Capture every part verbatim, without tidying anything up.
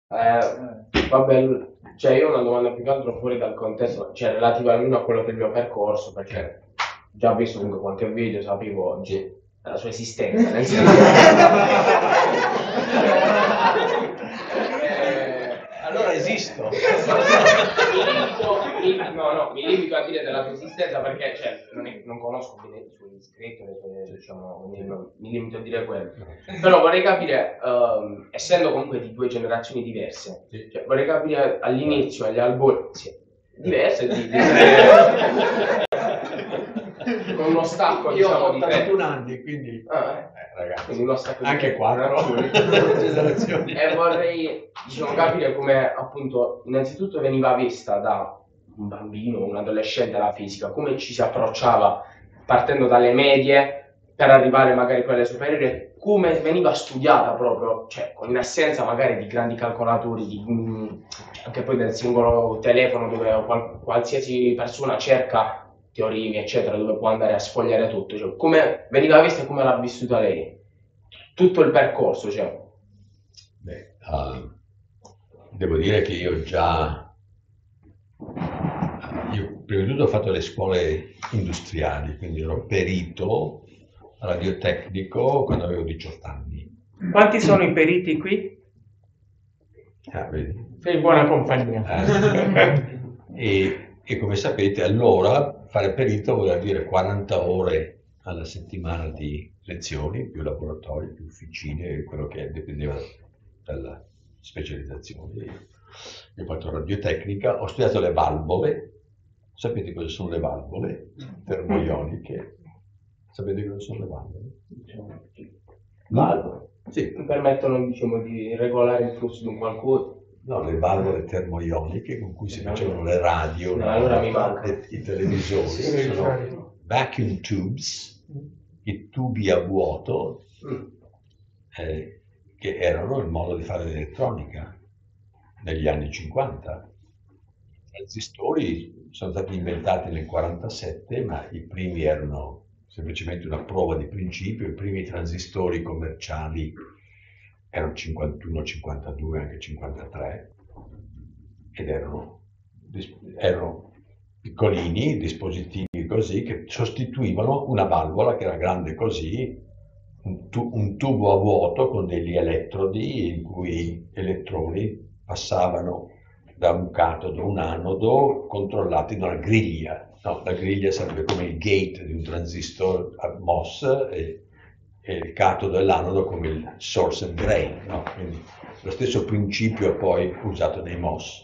Eh, vabbè, cioè io ho una domanda più che altro fuori dal contesto, cioè relativa almeno a quello che è il mio percorso, perché già ho visto comunque qualche video, sapevo oggi la sua esistenza, nel senso eh, allora esisto. mi limito, mi, no, no, mi limito a dire della sua esistenza perché cioè, non, è, non conosco bene i suoi iscritti, le sue, diciamo, quindi non, mi limito a dire quello. Però vorrei capire, um, essendo comunque di due generazioni diverse, cioè, vorrei capire all'inizio, agli albori, sì, diverse, di, di con uno stacco, io diciamo, ho di tre ottantuno anni, quindi ah, eh, ragazzi, quindi uno stacco anche di quattro generazioni. E vorrei, diciamo, capire come appunto innanzitutto veniva vista da un bambino, un adolescente la fisica, come ci si approcciava partendo dalle medie per arrivare magari a quelle superiori, come veniva studiata proprio, cioè in assenza magari di grandi calcolatori, di, mh, anche poi del singolo telefono dove qual, qualsiasi persona cerca teoremi eccetera, dove può andare a sfogliare tutto, cioè, come veniva vista e come l'ha vissuta lei, tutto il percorso, cioè. Beh, uh, devo dire che io già, io prima di tutto ho fatto le scuole industriali, quindi ero perito radiotecnico quando avevo diciotto anni. Quanti sono i periti qui? Ah, vedi? Sei in buona compagnia. Eh. e, e come sapete allora fare perito voleva dire quaranta ore alla settimana di lezioni, più laboratori, più officine, quello che dipendeva dalla specializzazione. Io ho fatto radiotecnica, ho studiato le valvole. Sapete cosa sono le valvole termoioniche? Sapete cosa sono le valvole? Valvole, sì. Permettono, diciamo, di regolare il flusso di un qualcosa. No, le valvole termoioniche con cui si facevano le radio, no, allora mi manca. e, i televisori, sono vacuum tubes, i tubi a vuoto, eh, che erano il modo di fare l'elettronica negli anni cinquanta. I transistori sono stati inventati nel quarantasette, ma i primi erano semplicemente una prova di principio. I primi transistori commerciali erano cinquantuno, cinquantadue, anche cinquantatré, ed erano, erano piccolini, dispositivi così, che sostituivano una valvola che era grande così, un, tu, un tubo a vuoto con degli elettrodi in cui elettroni passavano da un catodo a un anodo controllati da una griglia. No, la griglia sarebbe come il gate di un transistor a M O S e, e il catodo e l'anodo come il source and drain. No? Quindi lo stesso principio poi usato nei M O S,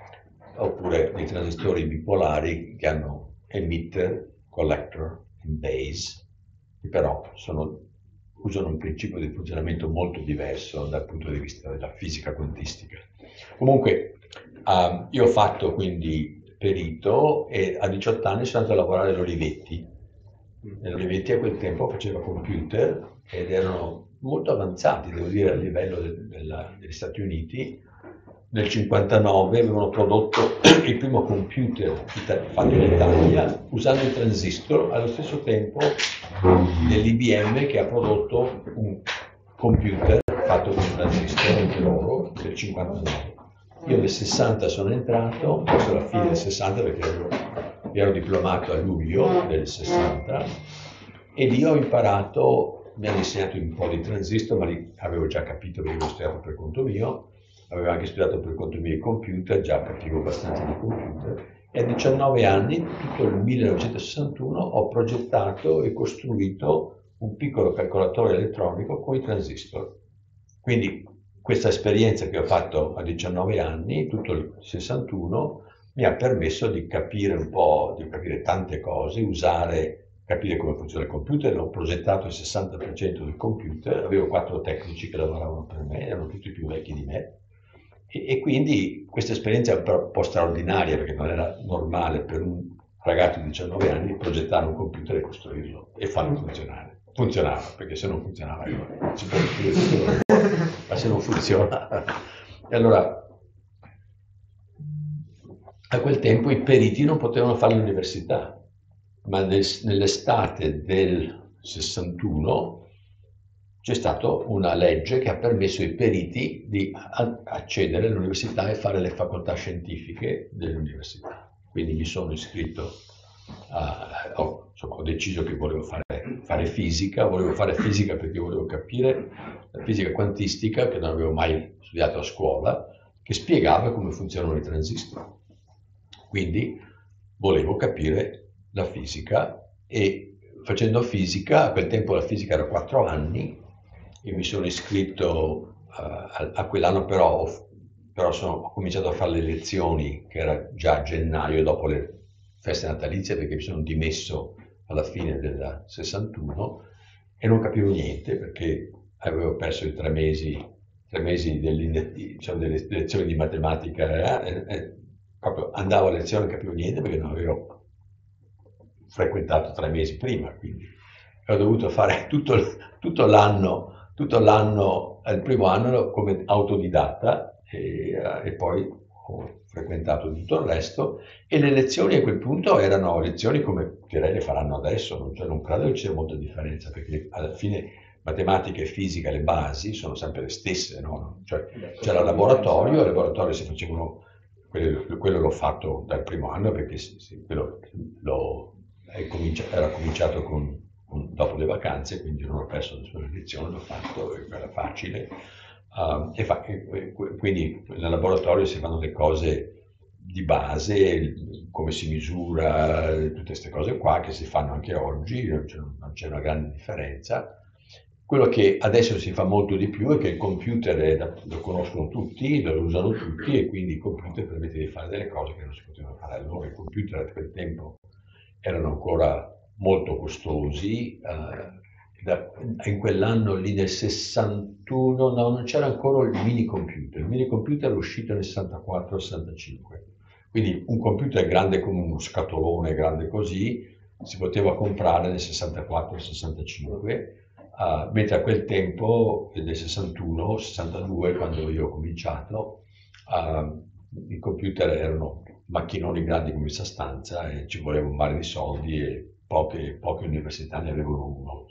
oppure nei transistori bipolari che hanno emitter, collector e base, che però sono, usano un principio di funzionamento molto diverso dal punto di vista della fisica quantistica. Comunque, um, io ho fatto quindi perito e a diciotto anni sono andato a lavorare all'Olivetti. L'Olivetti a quel tempo faceva computer ed erano molto avanzati, devo dire, a livello de- della, degli Stati Uniti. Nel cinquantanove avevano prodotto il primo computer fatto in Italia usando i transistor, allo stesso tempo dell'I B M che ha prodotto un computer fatto con i transistor anche loro nel cinquantanove. Io nel sessanta sono entrato, verso la fine del sessanta perché ero, ero diplomato a luglio del sessanta, e lì ho imparato, mi hanno insegnato un po' di transistor, ma lì avevo già capito che avevo studiato per conto mio, avevo anche studiato per conto mio i computer, già capivo abbastanza di computer, e a diciannove anni, tutto il millenovecentosessantuno, ho progettato e costruito un piccolo calcolatore elettronico con i transistor. Quindi questa esperienza che ho fatto a diciannove anni, tutto il sessantuno, mi ha permesso di capire un po', di capire tante cose, usare, capire come funziona il computer. L'ho progettato il sessanta per cento del computer, avevo quattro tecnici che lavoravano per me, erano tutti più vecchi di me, e, e quindi questa esperienza è un po' straordinaria, perché non era normale per un ragazzo di diciannove anni progettare un computer e costruirlo e farlo funzionare. Funzionava, perché se non funzionava non si può costruire, ma se non funziona. E allora, a quel tempo i periti non potevano fare l'università, ma nel, nell'estate del sessantuno c'è stata una legge che ha permesso ai periti di accedere all'università e fare le facoltà scientifiche dell'università. Quindi mi sono iscritto, a, ho, insomma, ho deciso che volevo fare, fare fisica, volevo fare fisica perché volevo capire la fisica quantistica, che non avevo mai studiato a scuola, che spiegava come funzionano i transistor. Quindi volevo capire la fisica, e facendo fisica, a quel tempo la fisica era quattro anni, io mi sono iscritto uh, a, a quell'anno, però, però sono, ho cominciato a fare le lezioni, che era già a gennaio, dopo le feste natalizie, perché mi sono dimesso alla fine del sessantuno e non capivo niente, perché avevo perso i tre mesi, tre mesi diciamo, delle lezioni di matematica, eh, e proprio andavo a lezione e non capivo niente perché non avevo frequentato tre mesi prima, quindi ho dovuto fare tutto, tutto l'anno, tutto l'anno, il primo anno come autodidatta, e, e poi ho frequentato tutto il resto, e le lezioni a quel punto erano lezioni come direi le faranno adesso, non, cioè, non credo che ci sia molta differenza, perché alla fine matematica e fisica, le basi, sono sempre le stesse, no? Cioè, c'era il laboratorio, al laboratorio si facevano, quello, quello l'ho fatto dal primo anno, perché sì, sì, quello l'ho, cominciato, era cominciato con, con, dopo le vacanze, quindi non ho perso nessuna lezione, l'ho fatto, era facile. Uh, e fa, e, quindi nel laboratorio si fanno le cose di base, come si misura, tutte queste cose qua che si fanno anche oggi, non c'è, non c'è una grande differenza. Quello che adesso si fa molto di più è che il computer è, lo conoscono tutti, lo usano tutti, e quindi il computer permette di fare delle cose che non si potevano fare allora. I computer a quel tempo erano ancora molto costosi. Uh, Da, in quell'anno lì nel sessantuno, no, non c'era ancora il mini computer, il mini computer è uscito nel sessantaquattro sessantacinque, quindi un computer grande come uno scatolone, grande così, si poteva comprare nel sessantaquattro sessantacinque, uh, mentre a quel tempo, nel sessantuno sessantadue, quando io ho cominciato, uh, i computer erano macchinoni grandi come questa stanza, e ci voleva un mare di soldi, e poche, poche università ne avevano uno.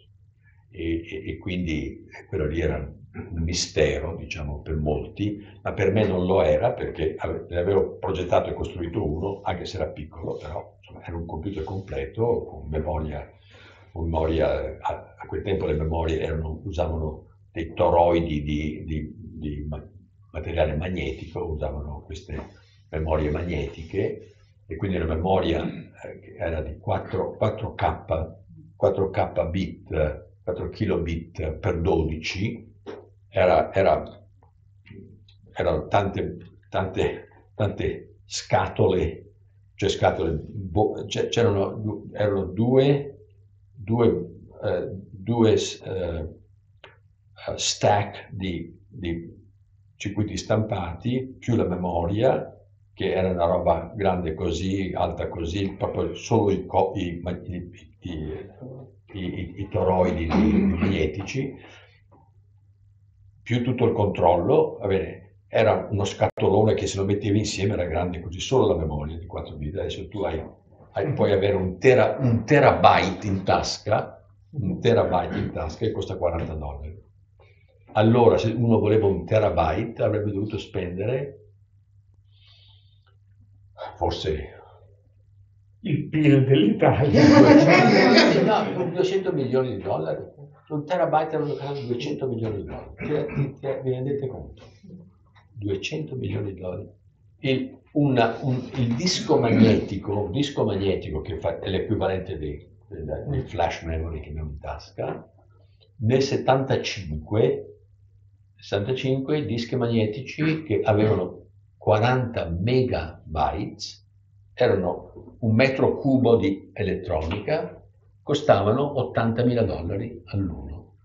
E, e, e quindi quello lì era un mistero, diciamo, per molti, ma per me non lo era, perché ne avevo progettato e costruito uno, anche se era piccolo, però insomma, era un computer completo con memoria, con memoria a, a quel tempo le memorie erano, usavano dei toroidi di, di, di materiale magnetico, usavano queste memorie magnetiche, e quindi la memoria eh, era di quattro K, quattro K bit, quattro kilobit per dodici, era, era, erano tante, tante, tante scatole, cioè scatole, c'erano, erano due, due, eh, due eh, stack di, di circuiti stampati, più la memoria, che era una roba grande così, alta così, proprio solo i, i, i, i I, i, i toroidi magnetici, più tutto il controllo. Va bene, era uno scatolone che se lo mettevi insieme era grande così, solo la memoria di quattro bit. Adesso tu hai, hai, puoi avere un, tera, un terabyte in tasca, un terabyte in tasca, e costa quaranta dollari. Allora, se uno voleva un terabyte, avrebbe dovuto spendere forse il P I L dell'Italia. No, duecento milioni di dollari. Un terabyte erano duecento milioni di dollari. Vi rendete conto? duecento milioni di dollari. Il, una, un, il disco magnetico, un disco magnetico che fa, è l'equivalente dei, dei flash memory che abbiamo in tasca, nel settantacinque, sessantacinque dischi magnetici che avevano quaranta megabytes, erano un metro cubo di elettronica, costavano ottantamila dollari all'uno.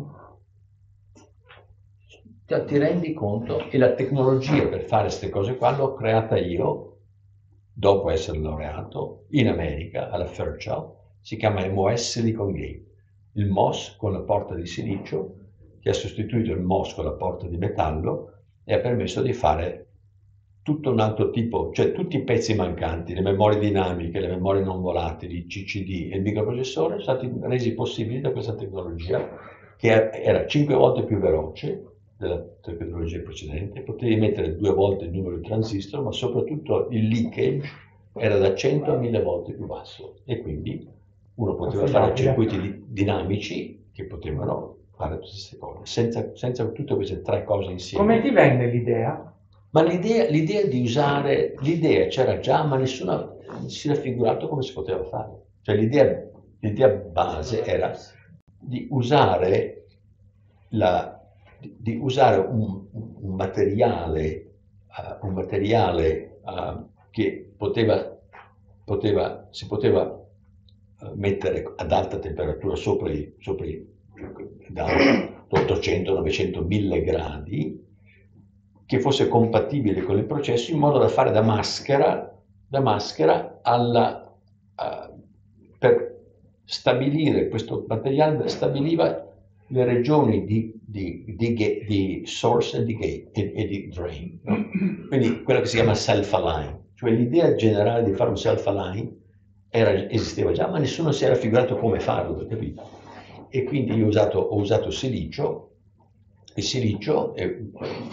Cioè, ti rendi conto? E la tecnologia per fare queste cose qua l'ho creata io, dopo essere laureato, in America, alla Fairchild. Si chiama M O S Silicon Gate. Il M O S con la porta di silicio, che ha sostituito il M O S con la porta di metallo, e ha permesso di fare tutto un altro tipo, cioè tutti i pezzi mancanti, le memorie dinamiche, le memorie non volatili, il C C D e il microprocessore, sono stati resi possibili da questa tecnologia che era cinque volte più veloce della tecnologia precedente, potevi mettere due volte il numero di transistor, ma soprattutto il leakage era da cento a mille volte più basso, e quindi uno poteva fare circuiti di, dinamici che potevano fare tutte queste cose, senza, senza tutte queste tre cose insieme. Come ti venne l'idea? Ma l'idea, l'idea di usare, l'idea c'era già, ma nessuno si era figurato come si poteva fare. Cioè l'idea, l'idea base era di usare, la, di, di usare un, un materiale, uh, un materiale uh, che poteva, poteva, si poteva uh, mettere ad alta temperatura sopra i, sopra i da ottocento, novecento, mille gradi, che fosse compatibile con il processo, in modo da fare da maschera, da maschera alla, uh, per stabilire, questo materiale stabiliva le regioni di, di, di, di source e di gate e, e di drain, no? Quindi quello che si chiama self-align, cioè l'idea generale di fare un self-align era, esisteva già, ma nessuno si era figurato come farlo, capito? E quindi io ho usato, ho usato silicio, il silicio, eh,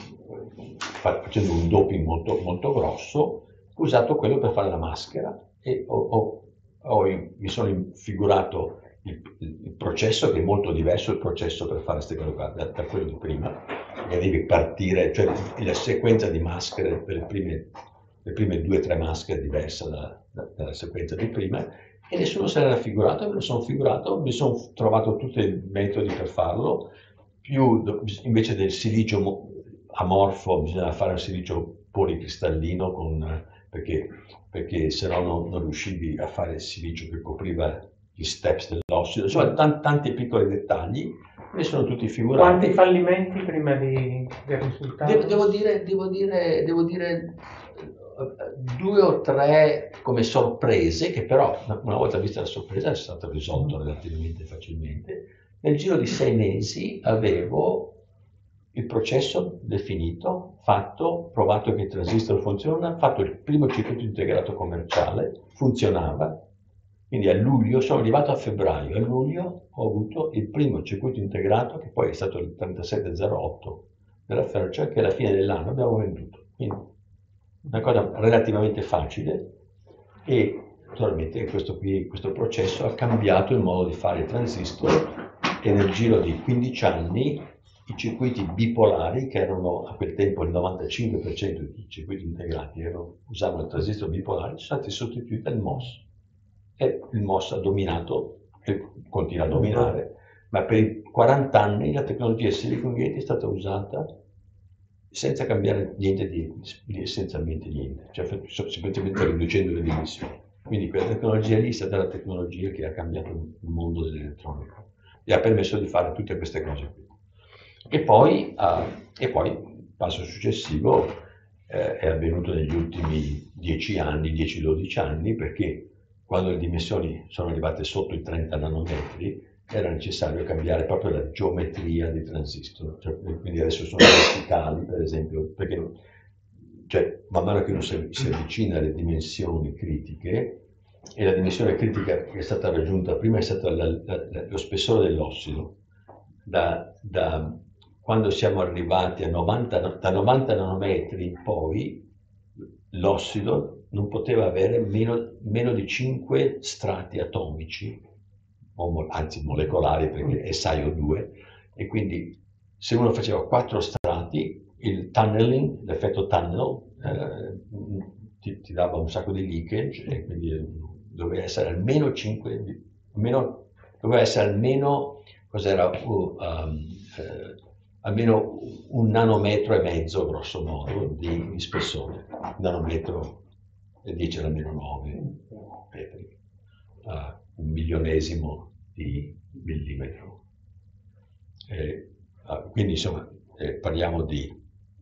facendo un doping molto, molto grosso, ho usato quello per fare la maschera, e ho, ho, ho, mi sono infigurato il, il processo, che è molto diverso il processo per fare queste cose qua da, da quello di prima, che devi partire, cioè la sequenza di maschere per le prime, le prime due o tre maschere è diversa da, da, dalla sequenza di prima, e nessuno se l'era figurato, me lo sono figurato, mi sono trovato tutti i metodi per farlo, più invece del silicio amorfo bisognava fare un silicio policristallino, con, perché, perché se no non, non riuscivi a fare il silicio che copriva gli steps dell'ossido, insomma t- tanti piccoli dettagli, ne sono tutti figurati. Quanti fallimenti prima di, del risultato? Devo, devo dire, devo dire, devo dire due o tre come sorprese, che però una volta vista la sorpresa è stato risolto relativamente facilmente. Nel giro di sei mesi avevo il processo definito, fatto, provato che il transistor funziona, fatto il primo circuito integrato commerciale, funzionava. Quindi a luglio, sono arrivato a febbraio, a luglio ho avuto il primo circuito integrato, che poi è stato il trentasette zero otto della Fairchild, che alla fine dell'anno abbiamo venduto. Quindi una cosa relativamente facile, e naturalmente questo, qui, questo processo ha cambiato il modo di fare i transistor, e nel giro di quindici anni i circuiti bipolari, che erano a quel tempo il novantacinque per cento dei circuiti integrati erano, usavano il transistor bipolare, sono stati sostituiti dal M O S. E il M O S ha dominato e continua a dominare, ma per i quaranta anni la tecnologia Silicon Gate è stata usata senza cambiare niente di, di essenzialmente niente, cioè semplicemente riducendo le emissioni. Quindi quella tecnologia lì è stata la tecnologia che ha cambiato il mondo dell'elettronica e ha permesso di fare tutte queste cose qui. E poi, uh, e poi il passo successivo eh, è avvenuto negli ultimi dieci anni, dieci dodici anni, perché quando le dimensioni sono arrivate sotto i trenta nanometri era necessario cambiare proprio la geometria dei transistor, cioè, quindi adesso sono verticali, per esempio, perché cioè, man mano che uno si, si avvicina alle dimensioni critiche, e la dimensione critica che è stata raggiunta prima è stato la, la, la, lo spessore dell'ossido. Da, da quando siamo arrivati a novanta, da novanta nanometri in poi, l'ossido non poteva avere meno, meno di cinque strati atomici, o, anzi molecolari, perché è S I O due, e quindi se uno faceva quattro strati, il tunneling, l'effetto tunnel, eh, ti, ti dava un sacco di leakage, e quindi doveva essere almeno cinque, almeno, doveva essere almeno, cos'era, uh, um, eh, almeno un nanometro e mezzo, grosso modo, di, di spessore. Un nanometro e dieci alla meno nove metri, uh, un milionesimo di millimetro. Eh, uh, quindi insomma eh, parliamo di,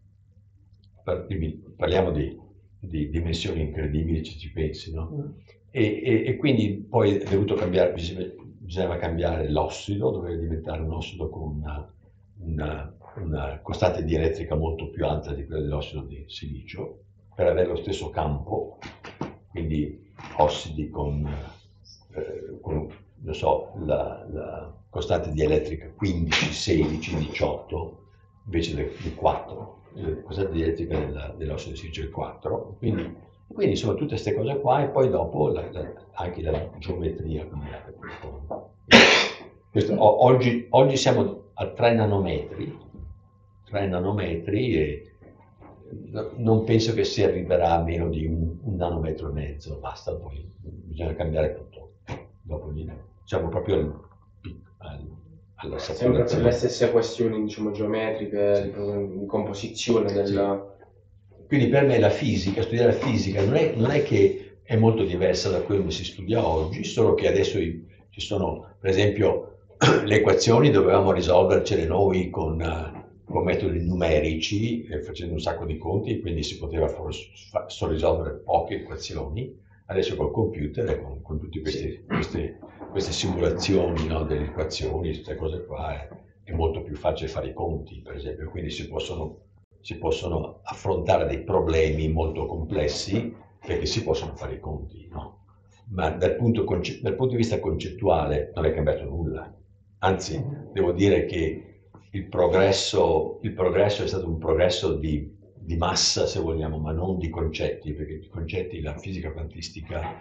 par- parliamo di, di dimensioni incredibili, se ci pensi, no? E, e, e quindi poi è dovuto cambiare, bisognava cambiare l'ossido, doveva diventare un ossido con una, una, una costante di elettrica molto più alta di quella dell'ossido di silicio, per avere lo stesso campo, quindi ossidi con, eh, con non so, la, la costante dielettrica quindici, sedici, diciotto invece del, del quattro, la costante dielettrica della, dell'ossido di silicio è il quattro, quindi, quindi insomma tutte queste cose qua, e poi dopo la, la, anche la geometria cambiata. Questo, o, oggi, oggi siamo a tre nanometri, tre nanometri e non penso che si arriverà a meno di un, un nanometro e mezzo, basta, poi bisogna cambiare tutto. Dopo siamo proprio al, al, alla Sempre per saturazione. le stesse questioni, diciamo, geometriche, di, di composizione del... Sì. Quindi per me la fisica, studiare la fisica non è, non è che è molto diversa da quello che si studia oggi, solo che adesso ci sono, per esempio, le equazioni dovevamo risolvercele noi con, uh, con metodi numerici, eh, facendo un sacco di conti, quindi si poteva solo risolvere poche equazioni. Adesso col computer e con, con tutte queste, queste, queste simulazioni, no, delle equazioni, queste cose qua, è, è molto più facile fare i conti, per esempio, quindi si possono, si possono affrontare dei problemi molto complessi perché si possono fare i conti, no? Ma dal punto, dal punto di vista concettuale non è cambiato nulla. Anzi, devo dire che il progresso, il progresso è stato un progresso di, di massa, se vogliamo, ma non di concetti, perché i concetti, la fisica quantistica...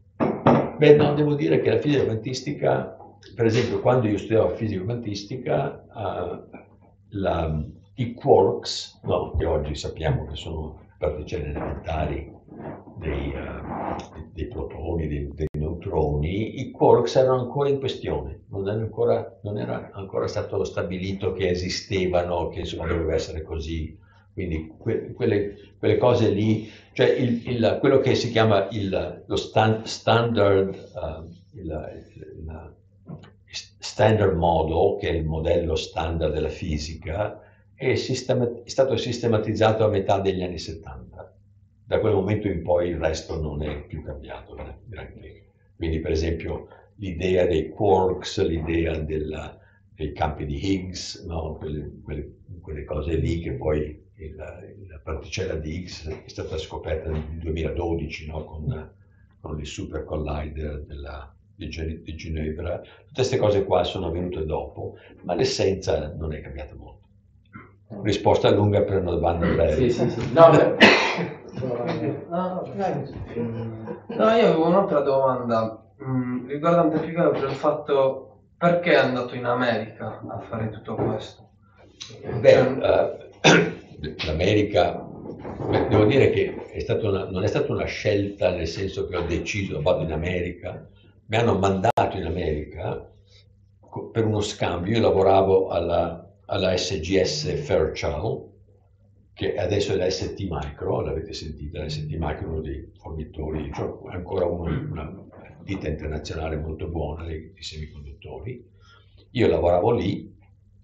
Beh, no, devo dire che la fisica quantistica, per esempio, quando io studiavo fisica quantistica, uh, la, i quarks, no, che oggi sappiamo che sono particelle elementari dei, uh, dei protoni, dei, dei neutroni, i quarks erano ancora in questione, non era ancora, non era ancora stato stabilito che esistevano, che insomma doveva essere così, quindi que, quelle, quelle cose lì, cioè il, il, quello che si chiama il, lo stand, standard, uh, il, il, il standard model, che è il modello standard della fisica, è, sistema, è stato sistematizzato a metà degli anni settanta. Da quel momento in poi il resto non è più cambiato granché. Quindi per esempio l'idea dei quarks, l'idea della, dei campi di Higgs, no? quelle, quelle, quelle cose lì che poi la, la particella di Higgs è stata scoperta nel duemiladodici, no? con, con il super collider della, di, di Ginevra. Tutte queste cose qua sono avvenute dopo, ma l'essenza non è cambiata molto. Risposta lunga per una domanda breve. Sì, sì, sì. No, no, no, io avevo un'altra domanda mh, riguardante più che altro il fatto perché è andato in America a fare tutto questo. Beh, uh, l'America, devo dire che è stata una, non è stata una scelta nel senso che ho deciso vado in America, mi hanno mandato in America per uno scambio. Io lavoravo alla, alla S G S Fairchild, che adesso è la S T Micro, l'avete sentita, la S T Micro è uno dei fornitori, cioè è ancora uno, una ditta internazionale molto buona di semiconduttori. Io lavoravo lì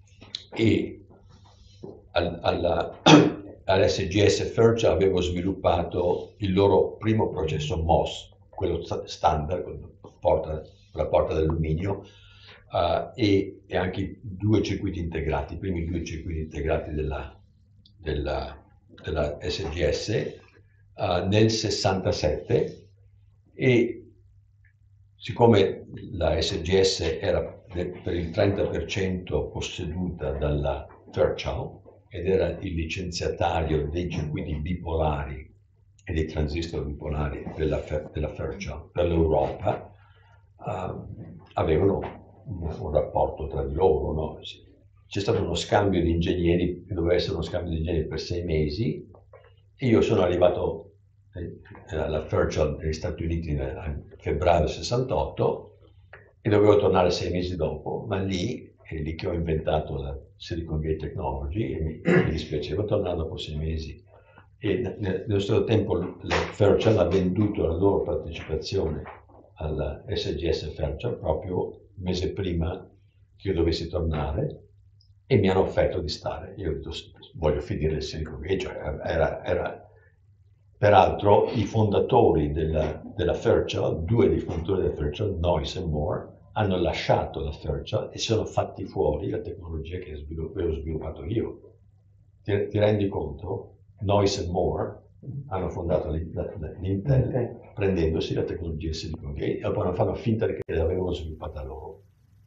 e al, alla, all'S G S Fairchild avevo sviluppato il loro primo processo M O S, quello standard, con la porta, la porta d'alluminio, uh, e, e anche due circuiti integrati, i primi due circuiti integrati della Della, della S G S uh, nel sessantasette, e siccome la S G S era per il trenta per cento posseduta dalla Fairchild ed era il licenziatario dei circuiti bipolari e dei transistor bipolari della, della Fairchild per l'Europa, uh, avevano un, un rapporto tra di loro, no? C'è stato uno scambio di ingegneri, che doveva essere uno scambio di ingegneri per sei mesi, e io sono arrivato alla Fairchild negli Stati Uniti nel febbraio del sessantotto e dovevo tornare sei mesi dopo, ma lì è lì che ho inventato la Silicon Gate Technology e mi, mi dispiaceva tornare dopo sei mesi. E nello stesso tempo la Fairchild ha venduto la loro partecipazione alla S G S Fairchild proprio un mese prima che io dovessi tornare, e mi hanno offerto di stare. Io ho detto voglio finire il Silicon Gate, cioè era, era... Peraltro i fondatori della, della Fairchild, due dei fondatori della Fairchild, Noyce e Moore, hanno lasciato la Fairchild e sono fatti fuori la tecnologia che avevo sviluppato io. Ti, ti rendi conto? Noyce e Moore hanno fondato l'Intel prendendosi la tecnologia Silicon Valley e poi fanno finta che l'avevano sviluppata loro.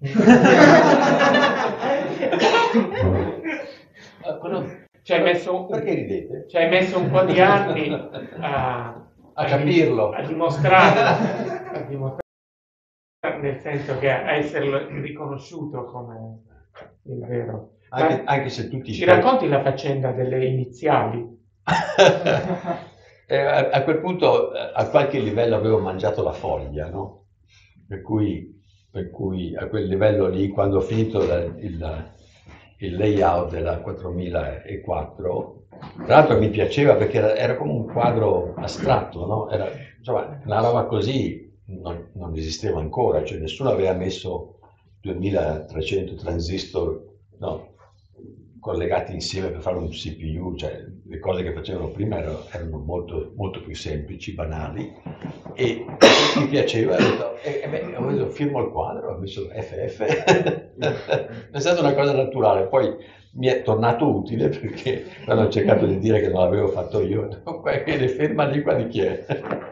Ci hai messo, Perché ridete? Ci hai messo un po' di anni a, a capirlo, a dimostrarlo, a dimostrarlo, nel senso che a esserlo riconosciuto come il vero. Anche, anche se tutti ci racconti la faccenda delle iniziali? eh, a, a quel punto a qualche livello avevo mangiato la foglia, no? Per cui, per cui a quel livello lì, quando ho finito la, il, il layout della quattromilaquattro, tra l'altro mi piaceva perché era, era come un quadro astratto, no? Era, insomma, una roba così non, non esisteva ancora, cioè nessuno aveva messo duemilatrecento transistor, no, collegati insieme per fare un C P U, cioè le cose che facevano prima erano, erano molto, molto più semplici, banali, e mi piaceva, ho detto, e, e beh, ho detto, firmo il quadro, ho messo F F, è stata una cosa naturale, poi mi è tornato utile perché quando ho cercato di dire che non l'avevo fatto io, no, le firma lì, qua di chi è?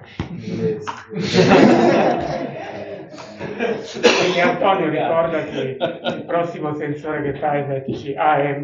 Quindi Antonio, ricordati il prossimo sensore che fai, mettici A M.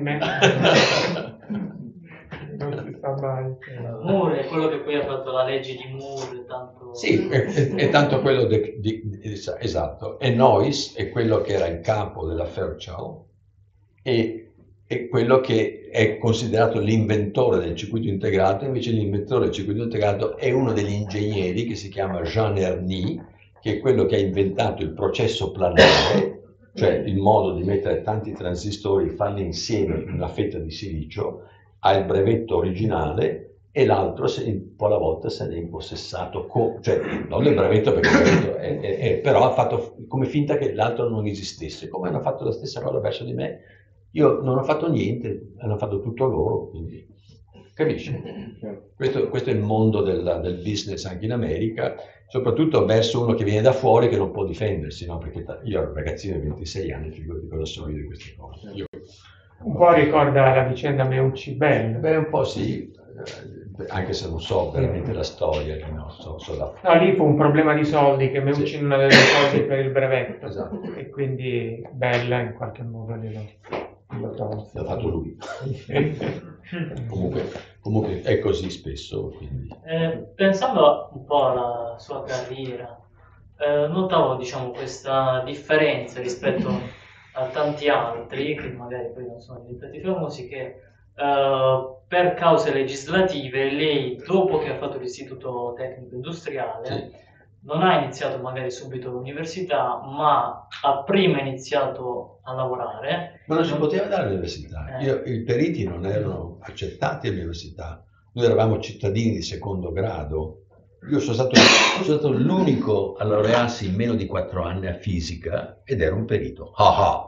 Non si sa mai. Moore è quello che poi ha fatto la legge di Moore, tanto... Sì, è, è, è tanto quello di, di, di, esatto. E Noyce è quello che era il capo della Fairchild e è quello che è considerato l'inventore del circuito integrato. Invece l'inventore del circuito integrato è uno degli ingegneri che si chiama Jean Erny, che è quello che ha inventato il processo planare, cioè il modo di mettere tanti transistori, farli insieme in una fetta di silicio, ha il brevetto originale e l'altro un po' alla volta se ne è impossessato, co- cioè non il brevetto perché il brevetto è, è, è, però ha fatto come finta che l'altro non esistesse, come hanno fatto la stessa cosa verso di me. Io non ho fatto niente, hanno fatto tutto loro, quindi capisci? Questo, questo è il mondo del, del business anche in America, soprattutto verso uno che viene da fuori che non può difendersi, no? Perché io ero un ragazzino di ventisei anni, figurati cosa so io di queste cose. Io, un po' ricorda la vicenda Meucci Bell. Beh, un po' sì, anche se non so veramente la storia, no, so, so la... No, lì fu un problema di soldi, che Meucci sì. non aveva i soldi per il brevetto, esatto. E quindi Bella in qualche modo glielo, glielo tolse. L'ha fatto lui. comunque, comunque è così spesso. Quindi. Eh, pensando un po' alla sua carriera, eh, notavo diciamo, questa differenza rispetto a tanti altri, che magari poi non sono diventati famosi, che Uh, per cause legislative lei, dopo che ha fatto l'istituto tecnico industriale, sì. non ha iniziato magari subito l'università, ma ha prima iniziato a lavorare. Ma non si poteva dare all'università. Eh. Io, i periti non erano accettati all'università. Noi eravamo cittadini di secondo grado. Io sono stato, sono stato l'unico a laurearsi in meno di quattro anni a fisica ed ero un perito. Ah ah.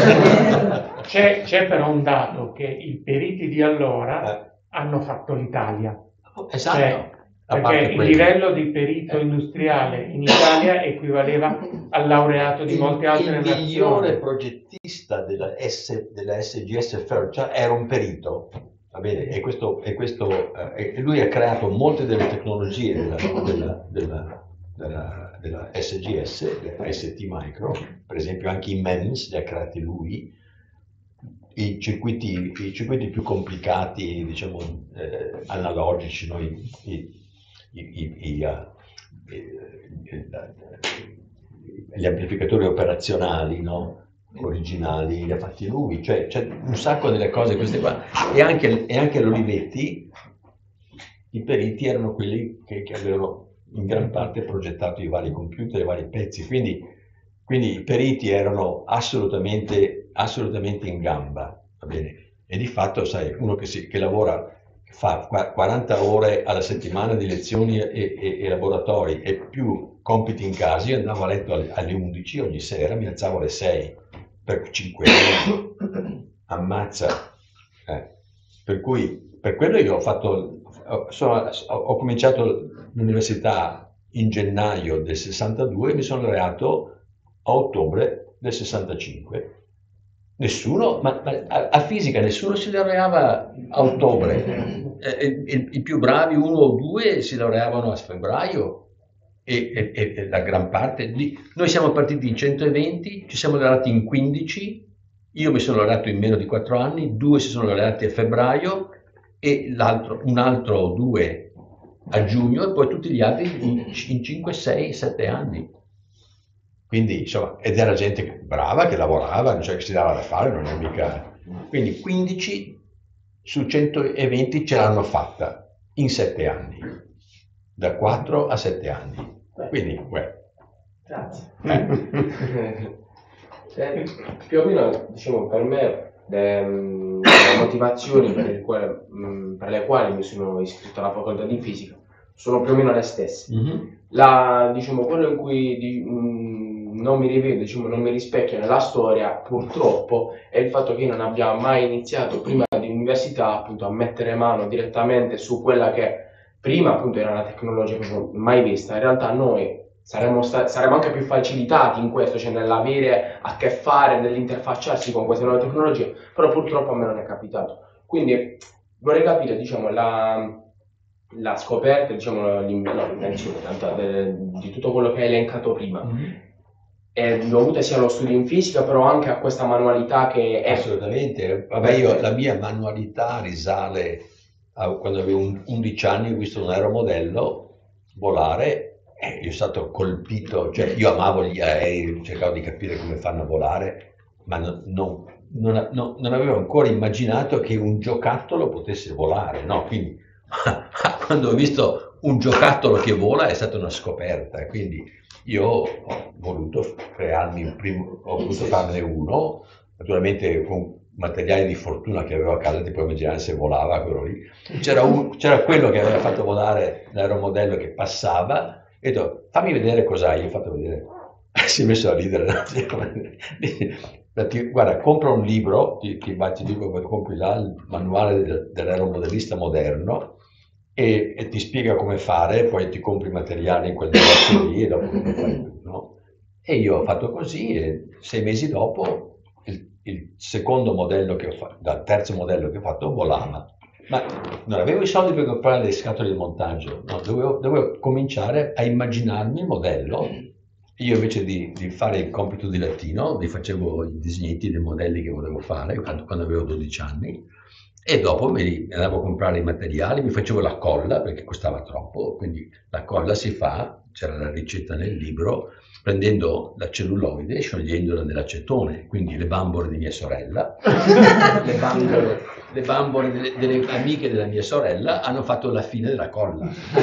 C'è, c'è però un dato che i periti di allora eh. hanno fatto l'Italia. Esatto. Cioè, perché il quello. livello di perito eh. industriale in Italia equivaleva al laureato di molte altre il nazioni. Il migliore progettista della, S, della S G S Fairchild era un perito. Va bene, e, questo, e, questo, eh, e lui ha creato molte delle tecnologie della, della, della, della, della S G S, della S T Micro, per esempio anche i MEMS li ha creati lui, i circuiti, i circuiti più complicati, diciamo, eh, analogici, no? I, i, i, i, i, uh, gli amplificatori operazionali, no? Originali, li ha fatti lui, cioè c'è un sacco delle cose queste qua, e anche, e anche l'Olivetti, i periti erano quelli che, che avevano in gran parte progettato i vari computer, i vari pezzi, quindi, quindi i periti erano assolutamente, assolutamente in gamba, va bene? E di fatto, sai, uno che, si, che lavora, fa quaranta ore alla settimana di lezioni e, e, e laboratori e più compiti in casa. Io andavo a letto alle, alle undici ogni sera, mi alzavo alle sei per cinque anni, ammazza. Eh. Per cui, per quello io ho fatto, sono, ho cominciato l'università in gennaio del sessantadue e mi sono laureato a ottobre del sessantacinque. Nessuno, ma, ma a, a fisica nessuno si laureava a ottobre. Eh, i, i più bravi, uno o due, si laureavano a febbraio e, e, e la gran parte di... Noi siamo partiti in centoventi, ci siamo laureati in quindici, io mi sono laureato in meno di quattro anni, due si sono laureati a febbraio e l'altro, un altro o due a giugno e poi tutti gli altri in, in cinque, sei, sette anni. Quindi, insomma, ed era gente brava, che lavorava, cioè che si dava da fare, non è mica... Quindi quindici su centoventi ce l'hanno fatta in sette anni, da quattro a sette anni. Quindi, beh. Grazie. Eh. Eh, più o meno, diciamo, per me le, le motivazioni per le, quali, per le quali mi sono iscritto alla facoltà di fisica sono più o meno le stesse. Mm-hmm. La, diciamo, quello in cui di, mh, non mi rivedo, diciamo, non mi rispecchio nella storia, purtroppo, è il fatto che non abbiamo mai iniziato prima di università appunto a mettere mano direttamente su quella che prima appunto era una tecnologia mai vista. In realtà noi saremmo, sta- saremmo anche più facilitati in questo, cioè nell'avere a che fare, nell'interfacciarsi con queste nuove tecnologie, però purtroppo a me non è capitato. Quindi vorrei capire, diciamo, la... la scoperta, diciamo, l'invenzione di tutto quello che hai elencato prima, mm-hmm. è dovuta sia allo studio in fisica, però anche a questa manualità che è... Assolutamente. Vabbè, io, la mia manualità risale a quando avevo undici anni, ho visto un aeromodello volare e io sono stato colpito, cioè io amavo gli aerei, cercavo di capire come fanno a volare, ma non, non, non, non, non avevo ancora immaginato che un giocattolo potesse volare, no? Quindi quando ho visto un giocattolo che vola è stata una scoperta, quindi io ho voluto crearmi un primo, ho voluto farne uno, naturalmente con materiali di fortuna che avevo a casa, ti puoi immaginare se volava quello lì. C'era, un, c'era quello che aveva fatto volare l'aeromodello che passava e ho detto fammi vedere cos'hai, io ho fatto vedere, si è messo a ridere. Guarda, compra un libro, ti, ti, ti dico che compri là il manuale del, dell'aeromodellista moderno e, e ti spiega come fare, poi ti compri i materiali in quel negozio lì e dopo lo fai tu, no? E io ho fatto così e sei mesi dopo il, il secondo modello che ho fatto, dal terzo modello che ho fatto volava, ma non avevo i soldi per comprare le scatole di montaggio, no, dovevo, dovevo cominciare a immaginarmi il modello. Io invece di, di fare il compito di latino, vi facevo i disegnetti dei modelli che volevo fare quando, quando avevo dodici anni e dopo mi andavo a comprare i materiali, mi facevo la colla perché costava troppo, quindi la colla si fa, c'era la ricetta nel libro, prendendo la celluloide e sciogliendola nell'acetone, quindi le bambole di mia sorella, le bambole, le bambole delle, delle amiche della mia sorella hanno fatto la fine della colla.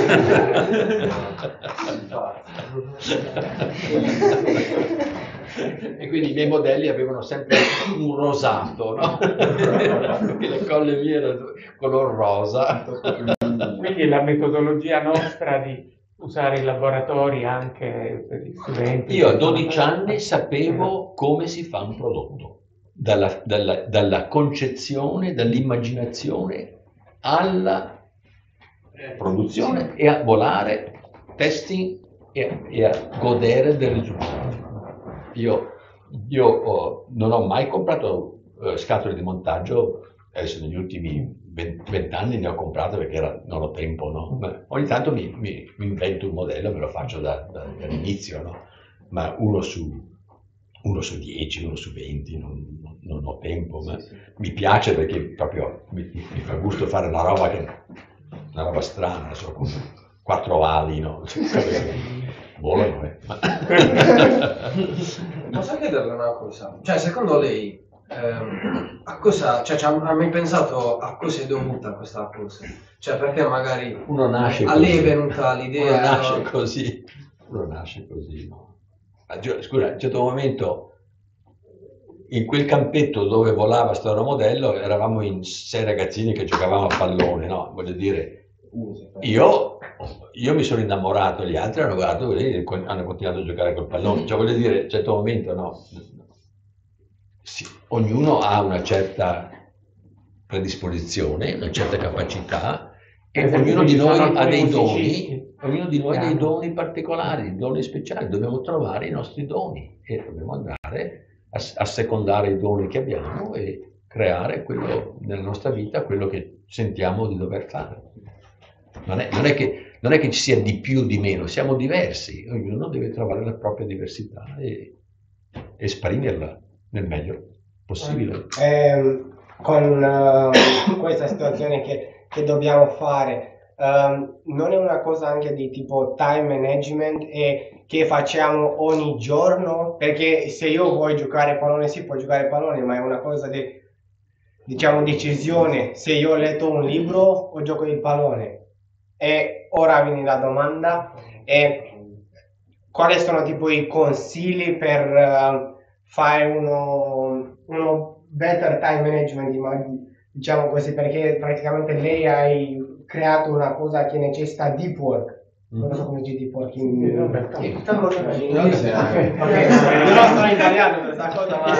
E quindi i miei modelli avevano sempre un rosato, no? Perché le colle mie erano color rosa. Quindi la metodologia nostra di usare i laboratori anche per gli studenti. Io a dodici anni sapevo come si fa un prodotto, dalla, dalla, dalla concezione, dall'immaginazione alla produzione e a volare, testing e, e a godere del risultato. Io, io oh, non ho mai comprato uh, scatole di montaggio, adesso negli ultimi venti anni ne ho comprate perché era, non ho tempo, no? Ma ogni tanto mi, mi, mi invento un modello, me lo faccio da, da, dall'inizio, no? Ma uno su, uno su dieci, uno su venti, non, non, non ho tempo, ma mi piace perché proprio mi, mi fa gusto fare una roba che una roba strana, so, con quattro ali, no? Volano, eh. Posso chiederle una cosa? Cioè, secondo lei, ehm, a cosa, cioè, ci ha mai pensato a cosa è dovuta questa cosa? Cioè, perché magari uno nasce a lei è venuta l'idea... Uno nasce così, uno nasce così, no? Scusa, a un certo momento, in quel campetto dove volava sto aeromodello, eravamo in sei ragazzini che giocavamo a pallone, no? Voglio dire, io... Io mi sono innamorato, gli altri hanno guardato e hanno continuato a giocare col pallone. Cioè, voglio dire, a un certo momento no. Sì, ognuno ha una certa predisposizione, una certa capacità e ognuno di noi ha dei doni, ognuno di noi ha dei doni particolari, doni speciali. Dobbiamo trovare i nostri doni e dobbiamo andare assecondare i doni che abbiamo e creare quello nella nostra vita, quello che sentiamo di dover fare. Non è, non è che, non è che ci sia di più o di meno, siamo diversi, ognuno deve trovare la propria diversità e esprimerla nel meglio possibile. Eh, con uh, questa situazione che, che dobbiamo fare, um, non è una cosa anche di tipo time management e che facciamo ogni giorno? Perché se io voglio giocare pallone, sì, puoi giocare pallone, ma è una cosa di, diciamo, decisione. Se io ho letto un libro o gioco il pallone. E ora viene la domanda, e quali sono tipo i consigli per uh, fare uno, uno better time management, diciamo così, perché praticamente lei hai creato una cosa che necessita deep work. Non so come dice deep work in inglese. in inglese. Io non sono italiano questa cosa, ma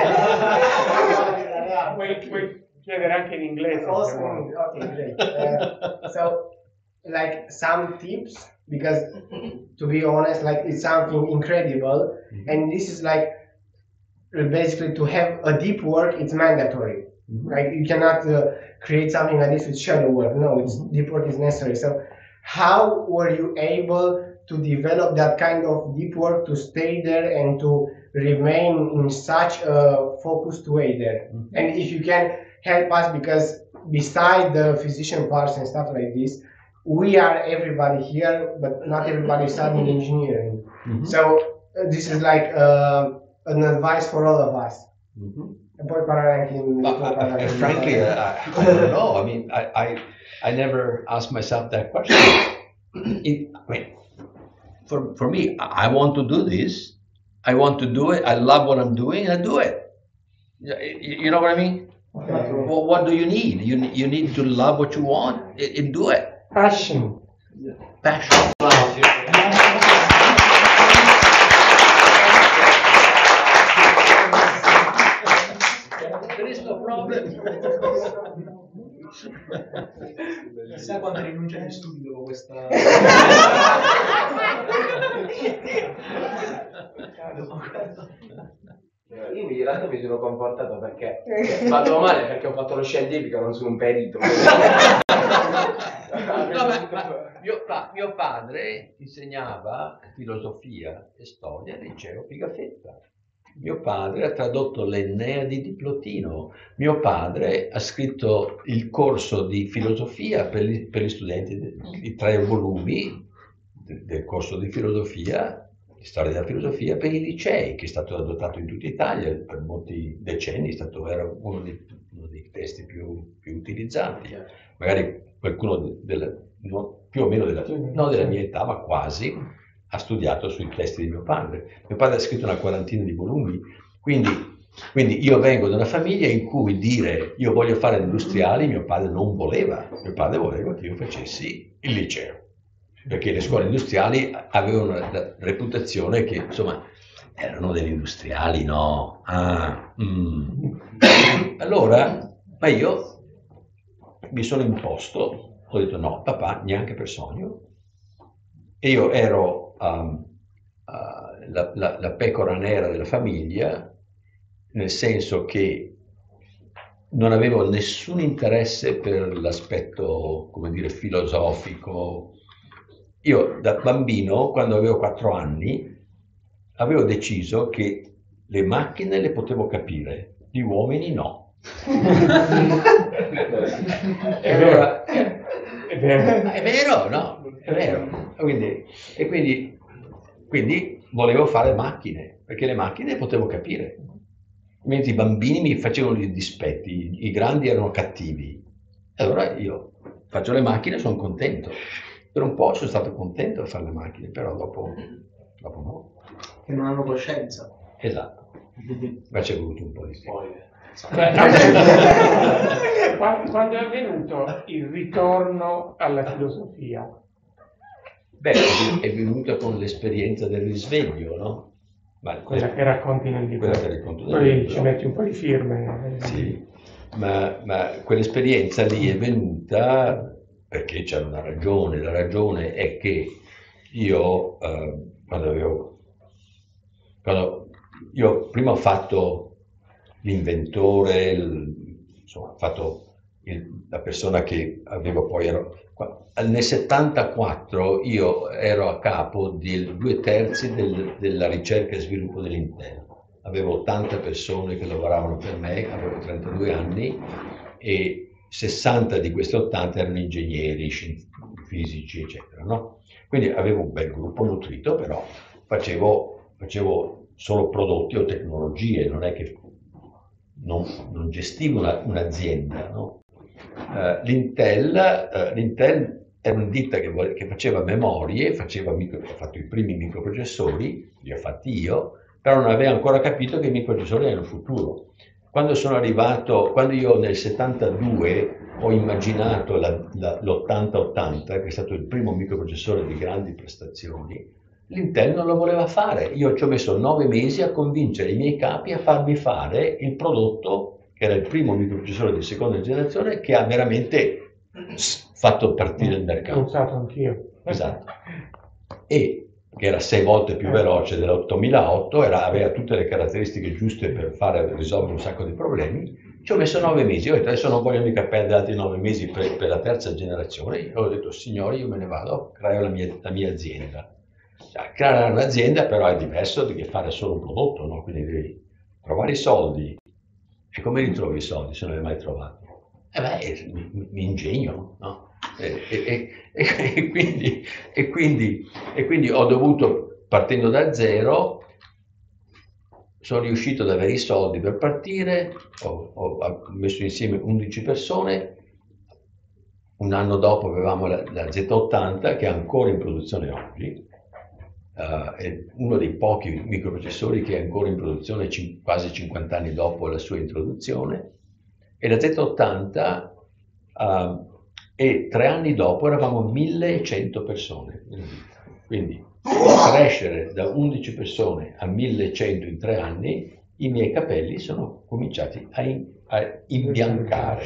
puoi, puoi chiedere anche in inglese. Awesome. Okay, great. Uh, so, like some tips, because to be honest, like it's something incredible, mm-hmm. and this is like basically to have a deep work, it's mandatory. Mm-hmm. Right? You cannot uh, create something like this with shallow work. No, it's mm-hmm. deep work is necessary. So, how were you able to develop that kind of deep work to stay there and to remain in such a focused way there? Mm-hmm. And if you can help us, because beside the physician parts and stuff like this, we are everybody here, but not everybody is studying engineering. Mm-hmm. So uh, this is like uh, an advice for all of us. Mm-hmm. But, uh, frankly, uh, I, I don't know. I mean, I, I, I never asked myself that question. It, I mean, for, for me, I want to do this. I want to do it. I love what I'm doing. I do it. You, you know what I mean? Okay. Well, what do you need? You, you need to love what you want and do it. Passion. Passion. There is no problem. Chissà quando rinuncia agli studi dopo questa... Io in realtà mi sono comportato perché vado male perché ho fatto lo scientifico, non sono un perito. No, ma, ma mio, pa, mio padre insegnava filosofia e storia al liceo Pigafetta. Mio padre ha tradotto l'Enneadi di Plotino. Mio padre ha scritto il corso di filosofia per gli, per gli studenti, i tre volumi del, del corso di filosofia, di storia della filosofia per i licei, che è stato adottato in tutta Italia per molti decenni, è stato, era uno dei, uno dei testi più, più utilizzati. Magari qualcuno della, no, più o meno della, non della mia età, ma quasi, ha studiato sui testi di mio padre. Mio padre ha scritto una quarantina di volumi, quindi, quindi io vengo da una famiglia in cui dire io voglio fare industriali, mio padre non voleva, mio padre voleva che io facessi il liceo, perché le scuole industriali avevano una reputazione che, insomma, erano degli industriali, no? Ah, mm. Allora, ma io mi sono imposto, ho detto no, papà, neanche per sogno. E io ero um, uh, la, la, la pecora nera della famiglia, nel senso che non avevo nessun interesse per l'aspetto, come dire, filosofico. Io da bambino, quando avevo quattro anni, avevo deciso che le macchine le potevo capire, gli uomini no. E allora, è vero, è vero, no? È vero. Quindi, e quindi, quindi volevo fare macchine, perché le macchine potevo capire. Mentre i bambini mi facevano i dispetti, i grandi erano cattivi. Allora io faccio le macchine e sono contento. Per un po' sono stato contento a fare le macchine, però dopo, dopo no. Che non hanno coscienza. Esatto. Ma c'è voluto un po' di tempo. Quando è avvenuto il ritorno alla filosofia? Beh, è venuta con l'esperienza del risveglio, no? Ma, quella che racconti nel libro. Quella che racconto nel Poi libro. Ci metti un po' di firme. Sì, ma, ma quell'esperienza lì è venuta perché c'era una ragione. La ragione è che io, eh, quando avevo... Quando io prima ho fatto l'inventore, il, insomma, ho fatto il, la persona che avevo poi, ero, nel settantaquattro io ero a capo di due terzi del, della ricerca e sviluppo dell'Intel. Avevo ottanta persone che lavoravano per me, avevo trentadue anni e sessanta di queste ottanta erano ingegneri, fisici, eccetera, no? Quindi avevo un bel gruppo nutrito, però facevo, facevo solo prodotti o tecnologie, non è che non, non gestivo una, un'azienda, no? Uh, L'Intel, uh, l'Intel era una ditta che, che faceva memorie, faceva micro, ha fatto i primi microprocessori, li ho fatti io, però non aveva ancora capito che i microprocessori erano il futuro. Quando sono arrivato, quando io nel settantadue ho immaginato la, la, l'ottanta ottanta, che è stato il primo microprocessore di grandi prestazioni, l'Intel non lo voleva fare. Io ci ho messo nove mesi a convincere i miei capi a farmi fare il prodotto che era il primo microprocessore di seconda generazione che ha veramente fatto partire il mercato. L'ho usato anch'io. Esatto. E che era sei volte più veloce dell'ottomilaotto, era, aveva tutte le caratteristiche giuste per fare, risolvere un sacco di problemi. Ci ho messo nove mesi, ho detto adesso non voglio mica perdere altri nove mesi per, per la terza generazione. Io ho detto signori, io me ne vado, creo la mia, la mia azienda. Cioè, creare un'azienda però è diverso che fare solo un prodotto, no? Quindi devi trovare i soldi. E come li trovi i soldi se non li hai mai trovati? Eh beh, mi, mi ingegno, no? E, e, e, e, quindi, e, quindi, e quindi ho dovuto, partendo da zero, sono riuscito ad avere i soldi per partire, ho, ho messo insieme undici persone, un anno dopo avevamo la, la Z ottanta che è ancora in produzione oggi, uh, è uno dei pochi microprocessori che è ancora in produzione cin- quasi cinquanta anni dopo la sua introduzione, e la Z ottanta uh, e tre anni dopo eravamo millecento persone, quindi crescere da undici persone a millecento in tre anni, i miei capelli sono cominciati a, in, a imbiancare.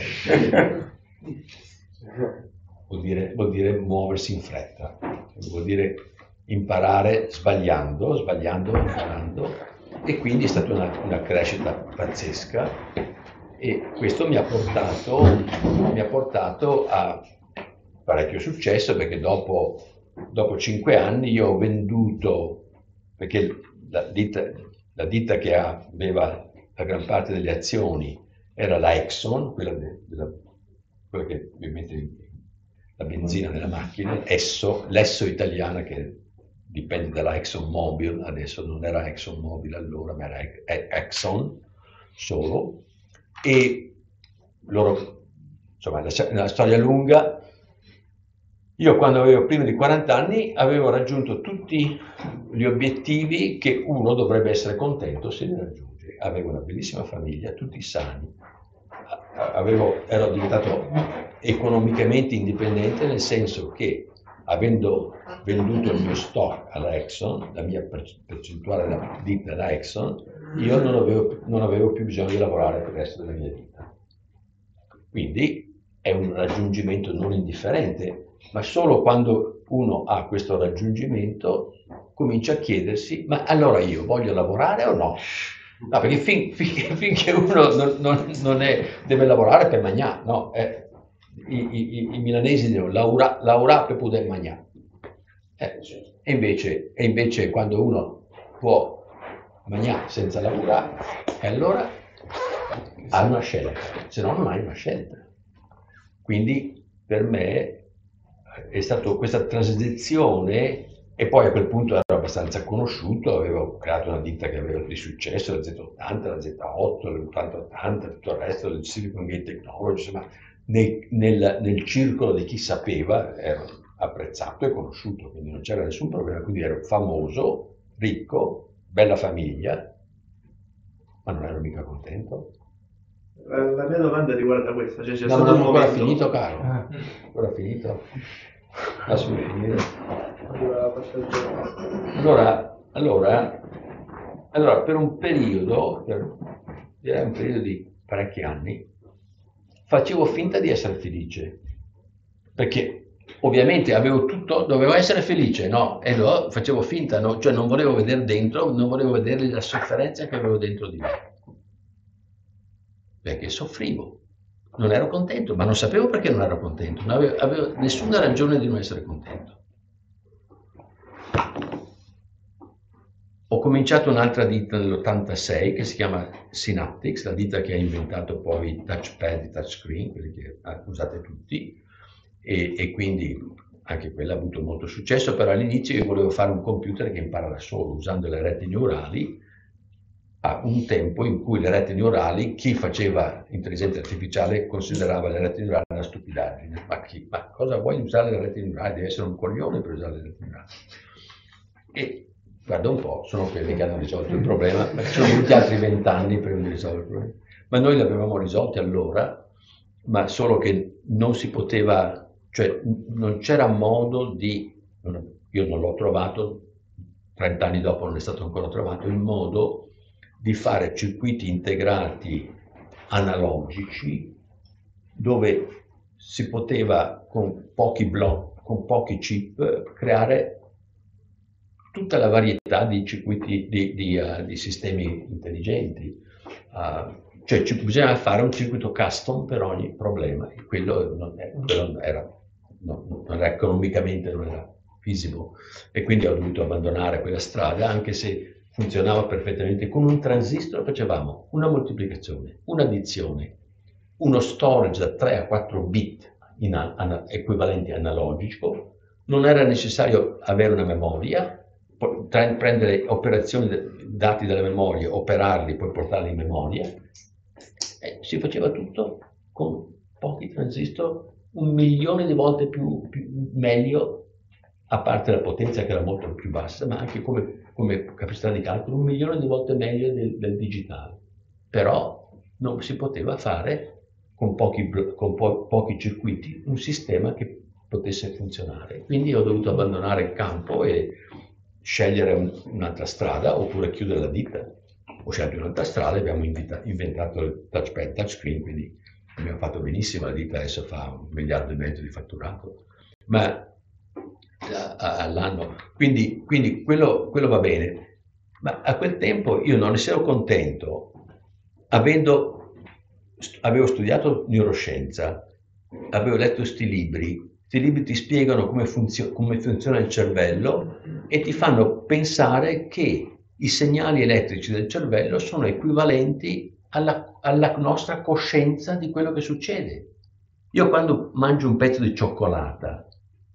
Vuol dire, vuol dire muoversi in fretta, vuol dire imparare sbagliando, sbagliando, imparando, e quindi è stata una, una crescita pazzesca. E questo mi ha portato, mi ha portato a parecchio successo, perché dopo, dopo cinque anni io ho venduto, perché la ditta, la ditta che aveva la gran parte delle azioni era la Exxon, quella, de, della, quella che mette la benzina nella macchina, Esso, l'Esso italiana che dipende dalla Exxon Mobil, adesso non era Exxon Mobil allora, ma era Exxon solo. E loro, insomma, una storia lunga, io quando avevo prima di quaranta anni avevo raggiunto tutti gli obiettivi che uno dovrebbe essere contento se li raggiunge. Avevo una bellissima famiglia, tutti sani, avevo, ero diventato economicamente indipendente, nel senso che avendo venduto il mio stock alla Exxon, la mia percentuale della ditta alla Exxon, io non avevo, non avevo più bisogno di lavorare per il resto della mia vita. Quindi è un raggiungimento non indifferente, ma solo quando uno ha questo raggiungimento comincia a chiedersi: ma allora io voglio lavorare o no? No, perché fin, fin, finché uno non, non, non è, deve lavorare per mangiare, no? Eh, i, i, i milanesi dicono laura, laura per poter mangiare. Eh, e, invece, e invece quando uno può mangiare senza lavorare, e allora ha una scelta, se no non hai una scelta. Quindi per me è stata questa transizione, e poi a quel punto ero abbastanza conosciuto, avevo creato una ditta che aveva di successo, la Z ottanta, la Z otto, l'ottanta ottanta, tutto il resto del Silicon Gate Technology, insomma nel, nel, nel circolo di chi sapeva ero apprezzato e conosciuto, quindi non c'era nessun problema, quindi ero famoso, ricco, bella famiglia, ma non ero mica contento. La mia domanda riguarda questa, cioè c'è no, stato non un ho ancora momento... finito, caro. Ah. Ancora finito? Lasciami finire. Allora, allora, allora, per un periodo, per, direi un periodo di parecchi anni, facevo finta di essere felice, perché ovviamente avevo tutto, dovevo essere felice, no? E lo facevo finta, no? Cioè non volevo vedere dentro, non volevo vedere la sofferenza che avevo dentro di me. Perché soffrivo, non ero contento, ma non sapevo perché non ero contento, non avevo, avevo nessuna ragione di non essere contento. Ho cominciato un'altra ditta nell'ottantasei che si chiama Synaptics, la ditta che ha inventato poi i touchpad, i touchscreen, quelli che usate tutti, e, e quindi anche quella ha avuto molto successo, però all'inizio io volevo fare un computer che impara da solo, usando le reti neurali, a un tempo in cui le reti neurali, chi faceva intelligenza artificiale considerava le reti neurali una stupidaggine. Ma, chi, ma cosa vuoi usare le reti neurali? Devi essere un coglione per usare le reti neurali. E guarda un po', sono quelli che hanno risolto il problema, ma ci sono voluti altri vent'anni per risolvere il problema. Ma noi l'avevamo risolto allora, ma solo che non si poteva, cioè non c'era modo di, io non l'ho trovato, trent'anni dopo non è stato ancora trovato il modo di fare circuiti integrati analogici dove si poteva con pochi blocchi, con pochi chip creare tutta la varietà di circuiti, di, di, uh, di sistemi intelligenti. Uh, cioè ci bisognava fare un circuito custom per ogni problema, e quello non, è, quello non era, no, non era economicamente non era feasible, e quindi ho dovuto abbandonare quella strada, anche se funzionava perfettamente. Con un transistor facevamo una moltiplicazione, un'addizione, uno storage da tre a quattro bit in an equivalenti analogico, non era necessario avere una memoria, prendere operazioni, dati dalla memoria, operarli, poi portarli in memoria, e si faceva tutto con pochi transistor, un milione di volte più, più meglio, a parte la potenza che era molto più bassa, ma anche come, come capacità di calcolo, un milione di volte meglio del, del digitale. Però non si poteva fare con, pochi, con po pochi circuiti un sistema che potesse funzionare. Quindi ho dovuto abbandonare il campo e scegliere un, un'altra strada, oppure chiudere la ditta. Ho scelto un'altra strada e abbiamo inventato il touchpad, touchscreen, quindi abbiamo fatto benissimo, la ditta adesso fa un miliardo e mezzo di fatturato. Ma all'anno, quindi, quindi quello, quello va bene, ma a quel tempo io non ne ero contento, avendo, avevo studiato neuroscienza, avevo letto questi libri, questi libri ti spiegano come, funzio come funziona il cervello e ti fanno pensare che i segnali elettrici del cervello sono equivalenti alla, alla nostra coscienza di quello che succede. Io quando mangio un pezzo di cioccolata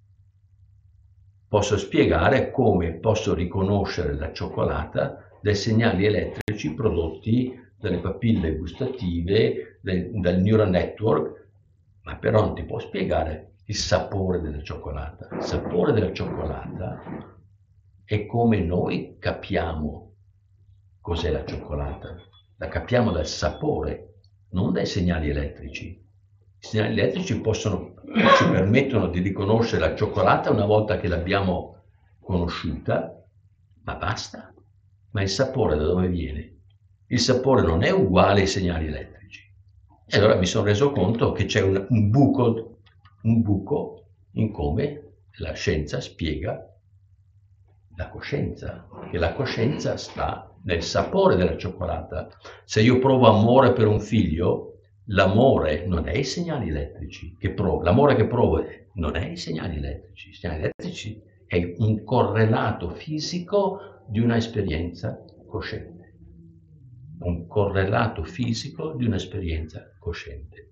posso spiegare come posso riconoscere la cioccolata dai segnali elettrici prodotti dalle papille gustative, del, dal neural network, ma però non ti può spiegare il sapore della cioccolata. Il sapore della cioccolata è come noi capiamo cos'è la cioccolata. La capiamo dal sapore, non dai segnali elettrici. I segnali elettrici possono, ci permettono di riconoscere la cioccolata una volta che l'abbiamo conosciuta, ma basta. Ma il sapore da dove viene? Il sapore non è uguale ai segnali elettrici. E allora mi sono reso conto che c'è un, un buco, un buco in come la scienza spiega la coscienza, che la coscienza sta nel sapore della cioccolata. Se io provo amore per un figlio, l'amore non è i segnali elettrici che provo, l'amore che provo non è i segnali elettrici, i segnali elettrici è un correlato fisico di una esperienza cosciente, un correlato fisico di un'esperienza cosciente.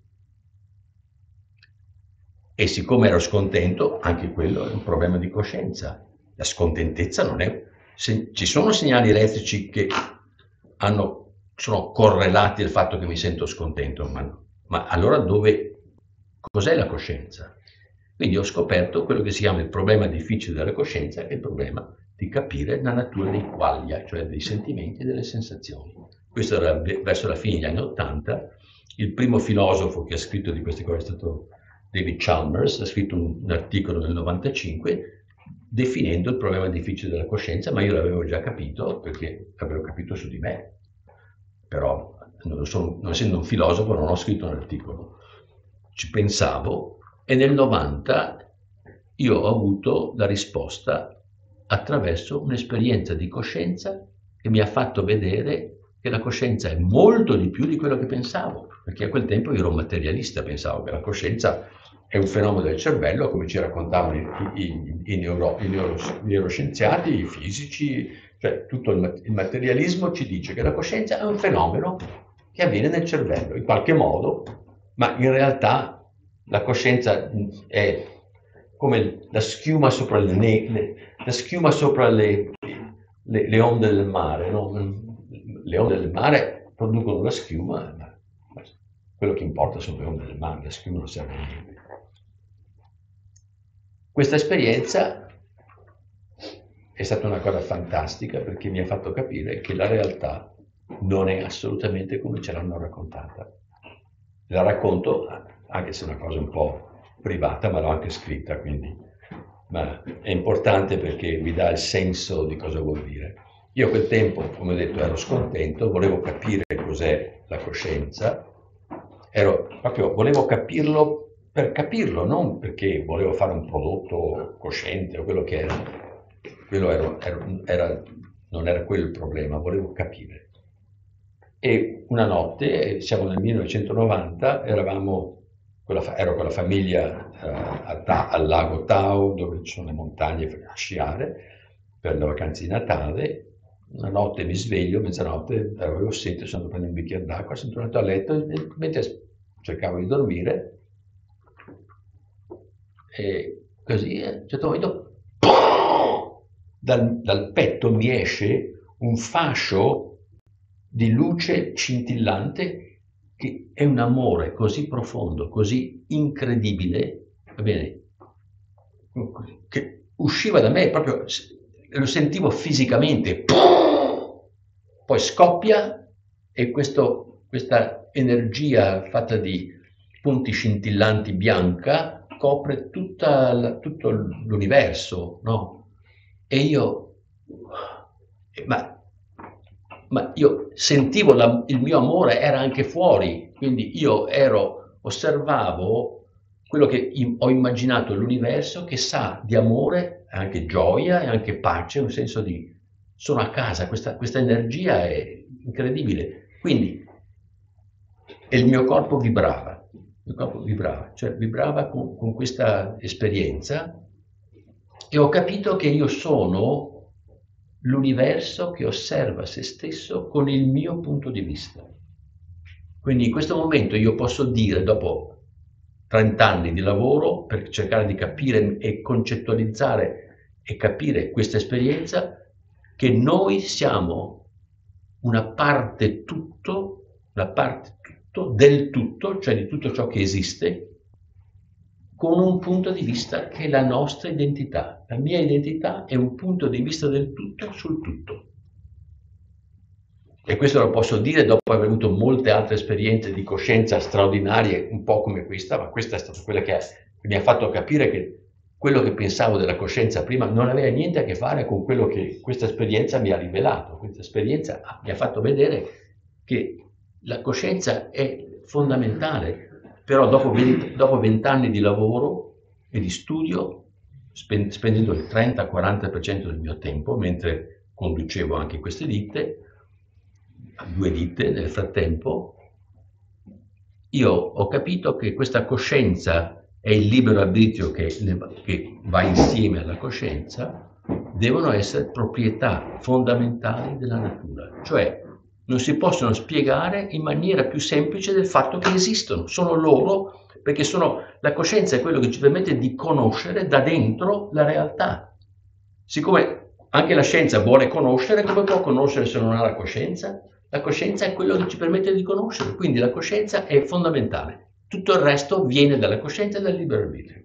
E siccome ero scontento, anche quello è un problema di coscienza. La scontentezza non è... Se, ci sono segnali elettrici che hanno sono correlati al fatto che mi sento scontento, ma, ma allora dove, cos'è la coscienza? Quindi ho scoperto quello che si chiama il problema difficile della coscienza, che è il problema di capire la natura dei qualia, cioè dei sentimenti e delle sensazioni. Questo era verso la fine degli anni Ottanta. Il primo filosofo che ha scritto di queste cose è stato David Chalmers, ha scritto un, un articolo nel novantacinque definendo il problema difficile della coscienza, ma io l'avevo già capito perché l'avevo capito su di me. Però non, sono, non essendo un filosofo non ho scritto un articolo, ci pensavo e nel novanta io ho avuto la risposta attraverso un'esperienza di coscienza che mi ha fatto vedere che la coscienza è molto di più di quello che pensavo, perché a quel tempo io ero un materialista, pensavo che la coscienza è un fenomeno del cervello, come ci raccontavano i, i, i, neuro, i, neuro, i neuroscienziati, i fisici, cioè tutto il, il materialismo ci dice che la coscienza è un fenomeno che avviene nel cervello, in qualche modo, ma in realtà la coscienza è come la schiuma sopra le, le, la schiuma sopra le, le, le onde del mare, no? Le onde del mare producono la schiuma, ma quello che importa sono le onde del mare, la schiuma non serve a niente. Questa esperienza è stata una cosa fantastica perché mi ha fatto capire che la realtà non è assolutamente come ce l'hanno raccontata. La racconto, anche se è una cosa un po' privata, ma l'ho anche scritta, quindi ma è importante perché mi dà il senso di cosa vuol dire. Io a quel tempo, come ho detto, ero scontento, volevo capire cos'è la coscienza, ero proprio, volevo capirlo per capirlo, non perché volevo fare un prodotto cosciente o quello che era. Quello era, era, era, non era quello il problema, volevo capire. E una notte, siamo nel millenovecentonovanta, eravamo, con la, ero con la famiglia uh, a Ta, al lago Tao, dove ci sono le montagne per sciare, per le vacanze di Natale. Una notte mi sveglio, mezzanotte, avevo sete, sono andato a prendere un bicchiere d'acqua, sono tornato a letto e mentre cercavo di dormire, e così a un certo momento dal, dal petto mi esce un fascio di luce scintillante che è un amore così profondo, così incredibile, va bene, che usciva da me proprio, lo sentivo fisicamente, poi scoppia e questo, questa energia fatta di punti scintillanti bianca copre tutta la, tutto l'universo, no? E io, ma, ma io sentivo la, il mio amore era anche fuori, quindi io ero, osservavo quello che ho immaginato l'universo che sa di amore, anche gioia e anche pace, un senso di sono a casa, questa, questa energia è incredibile. Quindi, e il mio corpo vibrava, il mio corpo vibrava, cioè vibrava con, con questa esperienza e ho capito che io sono l'universo che osserva se stesso con il mio punto di vista. Quindi in questo momento io posso dire, dopo trenta anni di lavoro per cercare di capire e concettualizzare e capire questa esperienza, che noi siamo una parte tutto, la parte tutto del tutto, cioè di tutto ciò che esiste, con un punto di vista che è la nostra identità. La mia identità è un punto di vista del tutto sul tutto. E questo lo posso dire dopo aver avuto molte altre esperienze di coscienza straordinarie, un po' come questa, ma questa è stata quella che mi ha fatto capire che quello che pensavo della coscienza prima non aveva niente a che fare con quello che questa esperienza mi ha rivelato. Questa esperienza mi ha fatto vedere che la coscienza è fondamentale, però dopo vent'anni di lavoro e di studio, spendendo il trenta quaranta per cento del mio tempo, mentre conducevo anche queste ditte, due ditte nel frattempo, io ho capito che questa coscienza e il libero arbitrio che, che va insieme alla coscienza devono essere proprietà fondamentali della natura, cioè non si possono spiegare in maniera più semplice del fatto che esistono, sono loro, perché sono, la coscienza è quello che ci permette di conoscere da dentro la realtà. Siccome anche la scienza vuole conoscere, come può conoscere se non ha la coscienza? La coscienza è quello che ci permette di conoscere, quindi la coscienza è fondamentale. Tutto il resto viene dalla coscienza e dal libero arbitrio.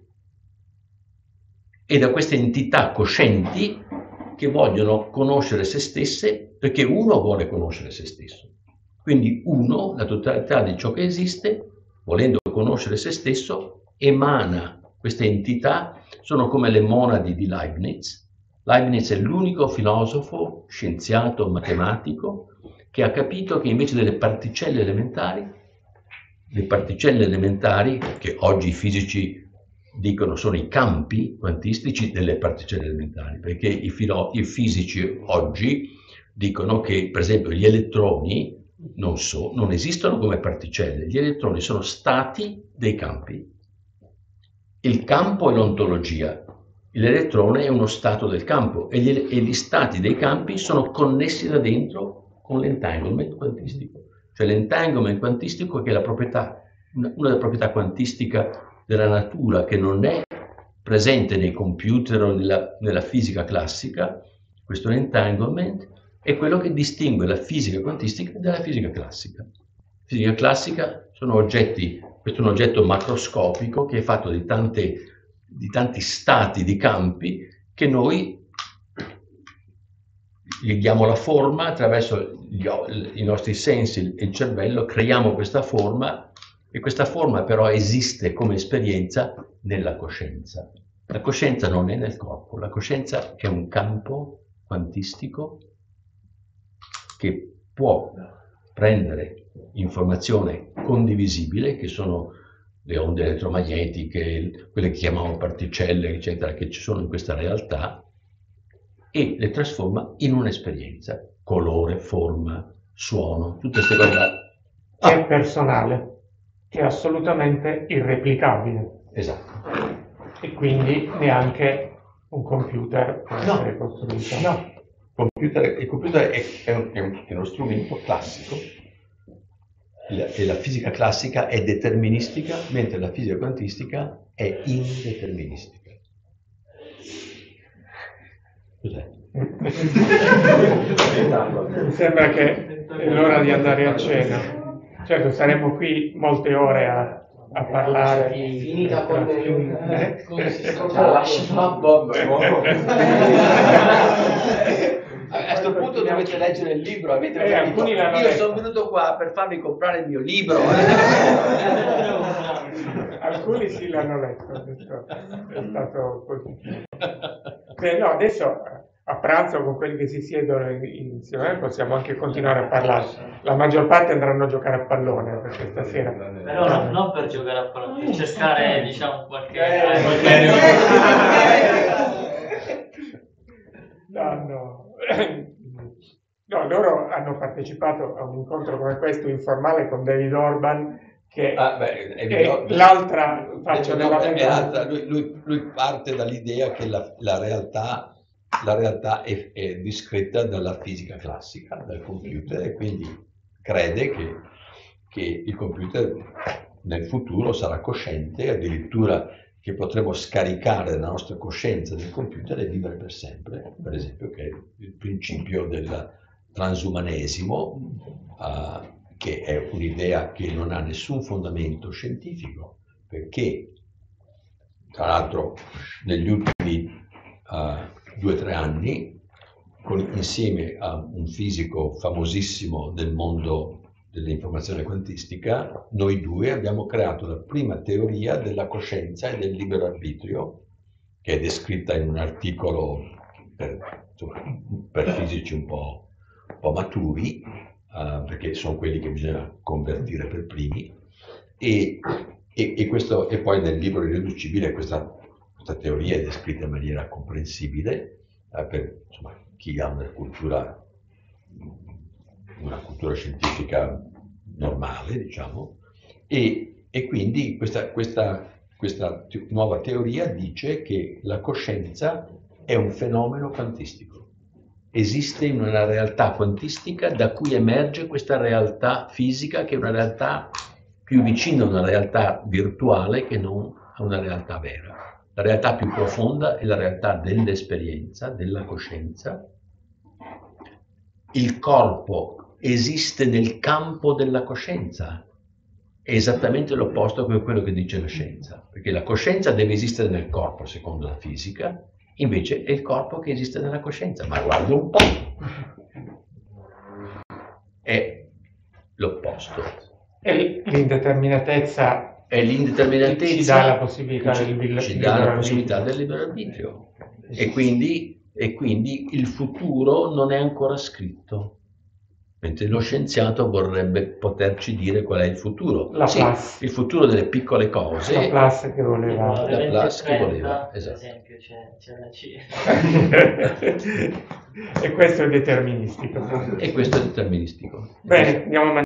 E da queste entità coscienti che vogliono conoscere se stesse, perché uno vuole conoscere se stesso. Quindi uno, la totalità di ciò che esiste, volendo conoscere se stesso, emana queste entità, sono come le monadi di Leibniz. Leibniz è l'unico filosofo, scienziato, matematico, che ha capito che invece delle particelle elementari, le particelle elementari, che oggi i fisici dicono sono i campi quantistici delle particelle elementari, perché i, filo- i fisici oggi dicono che, per esempio, gli elettroni non, so, non esistono come particelle, gli elettroni sono stati dei campi. Il campo è l'ontologia, l'elettrone è uno stato del campo e gli, e gli stati dei campi sono connessi da dentro con l'entanglement quantistico. Cioè l'entanglement quantistico che è la proprietà, una, una delle proprietà quantistiche della natura che non è presente nei computer o nella, nella fisica classica. Questo entanglement è quello che distingue la fisica quantistica dalla fisica classica. La fisica classica sono oggetti, questo è un oggetto macroscopico che è fatto di, tante, di tanti stati di campi che noi gli diamo la forma attraverso gli, i nostri sensi e il cervello, creiamo questa forma e questa forma però esiste come esperienza nella coscienza. La coscienza non è nel corpo, la coscienza è un campo quantistico che può prendere informazione condivisibile, che sono le onde elettromagnetiche, quelle che chiamiamo particelle, eccetera, che ci sono in questa realtà, e le trasforma in un'esperienza, colore, forma, suono, tutte queste cose. Che è personale, che è assolutamente irreplicabile. Esatto. E quindi neanche un computer può No. essere costruito. No. Computer, il computer è, è, un, è, un, è uno strumento classico la, e la fisica classica è deterministica, mentre la fisica quantistica è indeterministica. Cos'è? Mi sembra che è l'ora di andare a cena. Certo, saremo qui molte ore a, a parlare. Finita con eh? come si lascia Bob. A questo punto dovete leggere il libro, avete Eh, capito? alcuni l'hanno Io letto. sono venuto qua per farvi comprare il mio libro. Alcuni sì l'hanno letto, questo è stato positivo. Beh, no, adesso a pranzo con quelli che si siedono insieme possiamo anche continuare a parlare. La maggior parte andranno a giocare a pallone perché stasera. Però no, non per giocare a pallone, per cercare, diciamo, qualche... Eh, qualche... No, no. No, loro hanno partecipato a un incontro come questo informale con David Orban, che Ah, beh, è, è no, l'altra faccia della è medaglia. l'altra, lui, lui, lui parte dall'idea che la, la realtà, la realtà è, è descritta dalla fisica classica, dal computer, e quindi crede che, che il computer nel futuro sarà cosciente, addirittura che potremo scaricare la nostra coscienza del computer e vivere per sempre, per esempio, che è il principio del transumanesimo, uh, che è un'idea che non ha nessun fondamento scientifico, perché tra l'altro negli ultimi uh, due o tre anni, con, insieme a un fisico famosissimo del mondo dell'informazione quantistica, noi due abbiamo creato la prima teoria della coscienza e del libero arbitrio, che è descritta in un articolo per, insomma, per fisici un po', un po' maturi, uh, perché sono quelli che bisogna convertire per primi, e, e, e, questo, e poi nel libro irriducibile questa, questa teoria è descritta in maniera comprensibile uh, per insomma, chi ha una cultura una cultura scientifica normale, diciamo, e, e quindi questa, questa, questa te- nuova teoria dice che la coscienza è un fenomeno quantistico. Esiste in una realtà quantistica da cui emerge questa realtà fisica, che è una realtà più vicina a una realtà virtuale che non a una realtà vera. La realtà più profonda è la realtà dell'esperienza, della coscienza. Il corpo esiste nel campo della coscienza, è esattamente l'opposto a quello che dice la scienza, perché la coscienza deve esistere nel corpo secondo la fisica, invece è il corpo che esiste nella coscienza, ma guarda un po', è l'opposto. E l'indeterminatezza È l'indeterminatezza ci dà la possibilità ci, del libero ci dà la arbitrio. possibilità del libero arbitrio, e quindi, e quindi il futuro non è ancora scritto. mentre lo scienziato vorrebbe poterci dire qual è il futuro. La Sì, Plus. il futuro delle piccole cose. La Plus che voleva. La Plus che voleva, per esatto. esempio c'è, c'è la Cina. E questo è deterministico. E questo è deterministico. Bene, andiamo a mangiare.